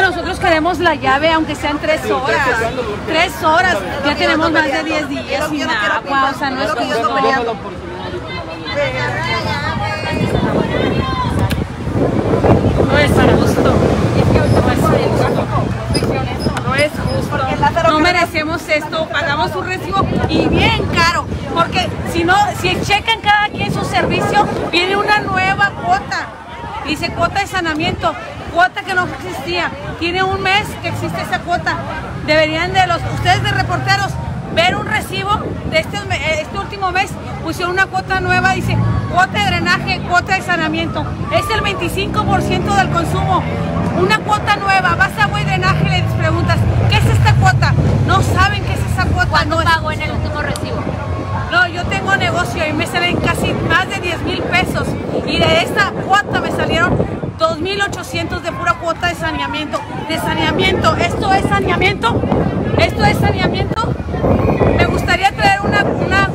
nosotros queremos la llave, aunque sean 3 horas. 3 horas, ya tenemos más de 10 días sin agua, o sea, no es justo. No es justo. No es justo. No merecemos esto. Pagamos un recibo y bien caro. Porque si no, si checan cada quien su servicio, viene una nueva cuota. Dice cuota de saneamiento, cuota que no existía. Tiene un mes que existe esa cuota. Deberían ustedes de reporteros ver un recibo de este último mes. Pusieron una cuota nueva, dice cuota de drenaje, cuota de saneamiento. Es el 25% del consumo. Una cuota nueva, vas a agua y drenaje, les preguntas, ¿qué es esta cuota? No saben qué es esa cuota. ¿Cuánto pagó en el último recibo? No, yo tengo negocio y me salen casi más de 10,000 pesos. Y de esta cuota me salieron 2,800 de pura cuota de saneamiento. ¿Esto es saneamiento? ¿Esto es saneamiento? Me gustaría traer una